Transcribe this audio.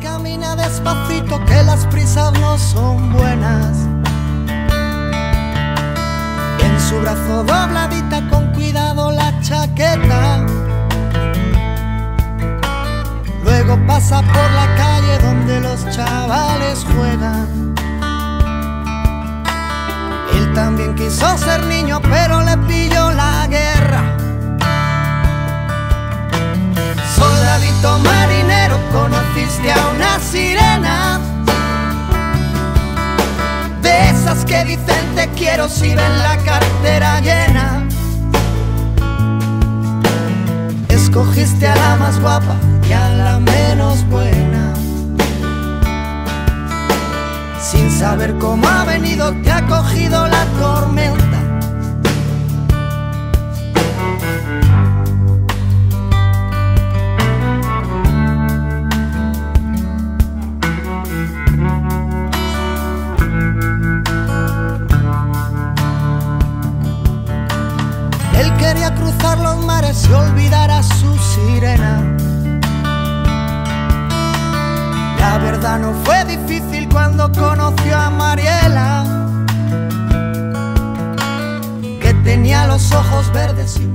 camina despacito, que las prisas no son buenas. En su brazo dobladita con cuidado la chaqueta. Luego pasa por la calle donde los chavales juegan. Él también quiso ser niño, pero le pilló la guerra. Soldadito marinero, conociste a una sirena, de esas que dicen te quiero si ven la cartera llena. Escogiste a la más guapa y a la menos buena. Sin saber cómo ha venido, te ha cogido la tormenta. Él quería cruzar los mares y olvidar a su sirena. La verdad no fue difícil cuando conoció a Mariela, que tenía los ojos verdes y